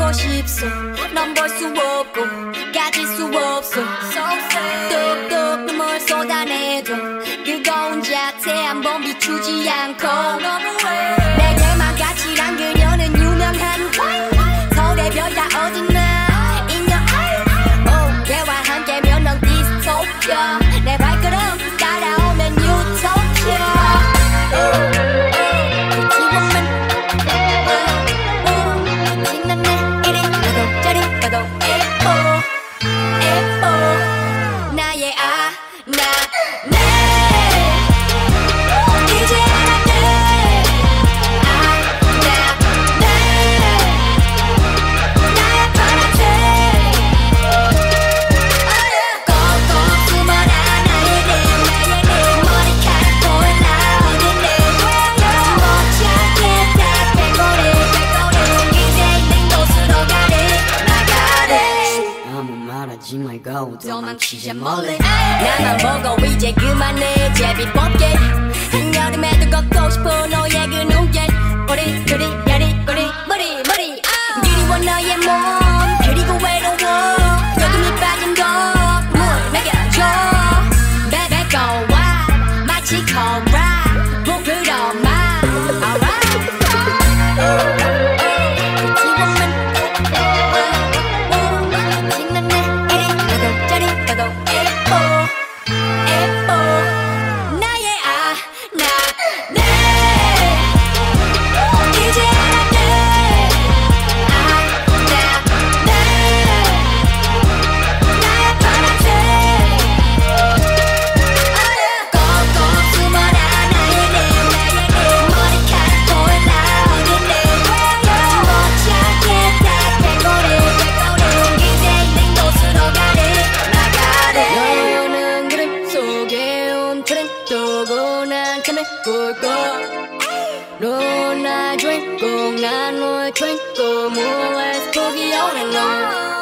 보고 싶소. 넌 볼 수 없고 가질 수 없어. 뚝뚝 눈물 쏟아내도 뜨거운 자태 한번 비추지 않고 내게만 가치란 그녀는 유명한 서울의 별다 어딨나 in your eye. 걔와 함께면 넌 디스토피아. 내 발걸음 따라오면 유토피아. 도망치자 멀리 나만 보고 이제 그만해 제비 뽑게. 한여름에도 걷고 싶어 너의 그 눈길. 우리 둘이 야리꼬리 머리 그리워 너의 몸 그리고 외로워. 여금이 빠진 거물 먹여줘. 베베꼬와 마치 코브라 부끄러마 alright. 넌 날 주인공 난 너의 주인공 몰래 포기 오래 너